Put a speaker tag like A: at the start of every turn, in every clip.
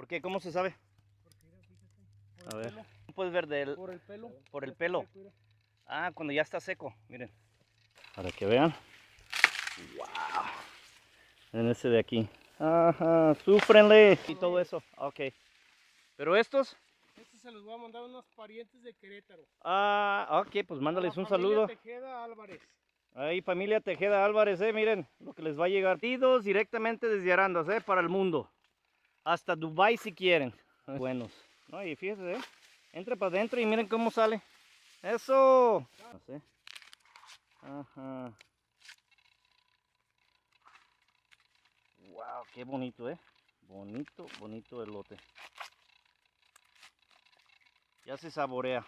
A: ¿Por qué? ¿Cómo se sabe?
B: Porque mira, fíjate.
A: A ver. ¿Cómo puedes ver del...
B: Por el pelo.
A: Por el
B: Ya está
A: pelo.
B: seco, mira.
A: Ah, cuando ya está seco, miren. Para que vean. ¡Wow! En ese de aquí. Ajá, súfrenle. Y todo eso. Ok. Pero estos...
B: Estos se los voy a mandar a unos parientes de Querétaro.
A: Ah, ok, pues mándales
B: A la
A: un
B: familia
A: saludo.
B: Tejeda Álvarez.
A: Ahí, familia Tejeda Álvarez, miren lo que les va a llegar. Pedidos directamente desde Arandas, para el mundo. Hasta Dubai si quieren. Buenos. No, y fíjense, entre para adentro y miren cómo sale. Eso. No sé. Ajá. Wow, qué bonito, Bonito, bonito elote. Ya se saborea.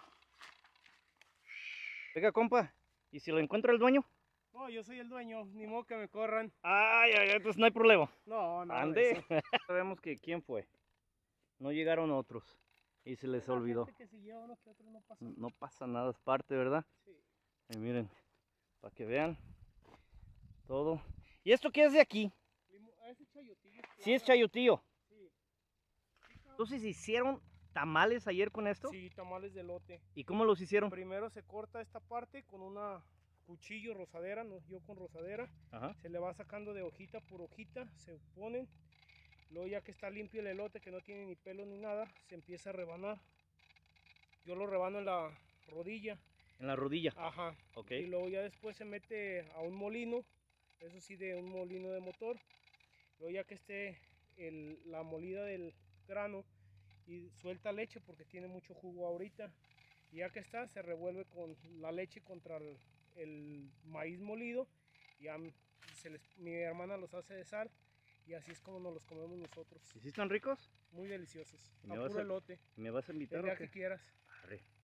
A: Venga, compa, ¿y si lo encuentra el dueño?
B: No, yo soy el dueño, ni modo que me corran.
A: Ay, entonces no hay problema.
B: No, nada de
A: Ande.
B: eso.
A: Sabemos que quién fue. No llegaron otros y se les
B: La
A: olvidó.
B: gente que siguió uno que otro no pasa.
A: No pasa nada, es parte, ¿verdad?
B: Sí.
A: Y miren, para que vean todo. ¿Y esto qué es de aquí?
B: Ese chayotillo.
A: Sí es chayotillo.
B: Sí.
A: Entonces hicieron tamales ayer con esto.
B: Sí, tamales de elote.
A: ¿Y cómo los hicieron?
B: Primero se corta esta parte con una cuchillo rosadera, yo con rosadera.
A: Ajá.
B: Se le va sacando de hojita por hojita, se ponen. Luego ya que está limpio el elote, que no tiene ni pelo ni nada, se empieza a rebanar. Yo lo rebano en la rodilla.
A: En la rodilla.
B: Ajá.
A: Ok.
B: Y luego ya después se mete a un molino, eso sí, de un molino de motor. Luego ya que esté la molida del grano y suelta leche porque tiene mucho jugo ahorita. Y ya que está, se revuelve con la leche contra el maíz molido. Ya mi hermana los hace de sal y así es como nos los comemos nosotros.
A: ¿Y si están ricos?
B: Muy deliciosos.
A: ¿Y me
B: A
A: vas
B: puro
A: a-
B: elote.
A: ¿Me vas a invitar
B: El
A: o
B: día
A: qué?
B: que quieras.
A: Arre.